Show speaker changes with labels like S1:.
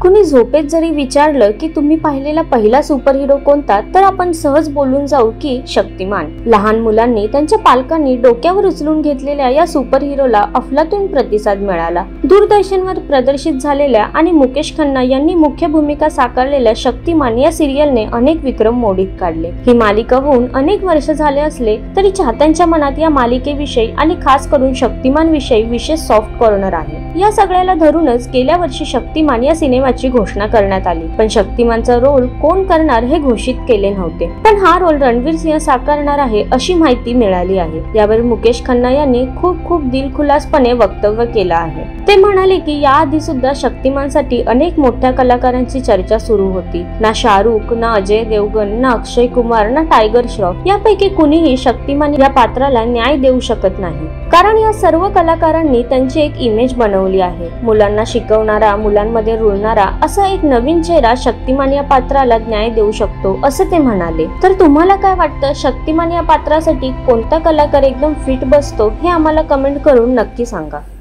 S1: कुणी झोपेत जरी विचारलं की तुम्ही पाहिलेला पहिला सुपर हिरो कोणता, तर आपण सहज बोलून जाऊ की शक्तिमान. लहान मुलांनी त्यांच्या पालकांनी डोक्यावर उचलून घेतलेल्या या सुपर हिरोला अफलातून प्रतिसाद मिळाला. दूरदर्शनवर प्रदर्शित झालेल्या आणि मुकेश खन्ना यांनी मुख्य भूमिका साकारलेल्या शक्तिमान या सिरियलने अनेक विक्रम मोडीत काढले. ही मालिका होऊन अनेक वर्ष झाले असले तरी चाहत्यांच्या मनात या मालिकेविषयी आणि खास करून शक्तिमान विषयी विशेष सॉफ्ट कॉर्नर आहे. या सगळ्याला धरूनच गेल्या वर्षी शक्तिमान या सिनेमाची घोषणा करण्यात आली, पण शक्तिमानचा रोल कोण करणार हे घोषित केले नव्हते. पण हा रोल रणवीर सिंह साकारणार आहे अशी माहिती मिळाली आहे. यावर मुकेश खन्ना यांनी खूप दिलखुलासपणे वक्तव्य केलं आहे. ते म्हणाले की याआधी सुद्धा शक्तिमानसाठी अनेक मोठ्या कलाकारांची चर्चा सुरू होती. ना शाहरुख, ना अजय देवगन, ना अक्षय कुमार, ना टायगर श्रॉफ यापैकी कुणीही शक्तिमान या पात्राला न्याय देऊ शकत नाही, कारण या सर्व कलाकारांनी त्यांची एक इमेज बनवली आहे. मुलांना शिकवणारा, मुलांमध्ये रुळणारा असा एक नवीन चेहरा शक्तिमान या पात्राला न्याय देऊ शकतो असं ते म्हणाले. तर तुम्हाला काय वाटतं, शक्तिमान या पात्रासाठी कोणता कलाकार एकदम फिट बसतो हे आम्हाला कमेंट करून नक्की सांगा.